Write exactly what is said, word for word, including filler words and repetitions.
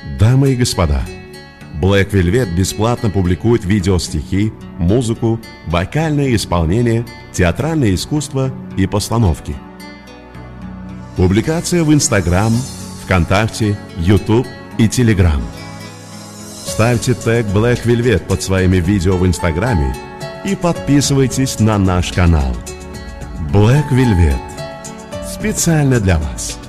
Дамы и господа, Black Velvet бесплатно публикует видеостихи, музыку, вокальное исполнение, театральное искусство и постановки. Публикация в Instagram, ВКонтакте, YouTube и Telegram. Ставьте тег Black Velvet под своими видео в Инстаграме и подписывайтесь на наш канал. Black Velvet. Специально для вас.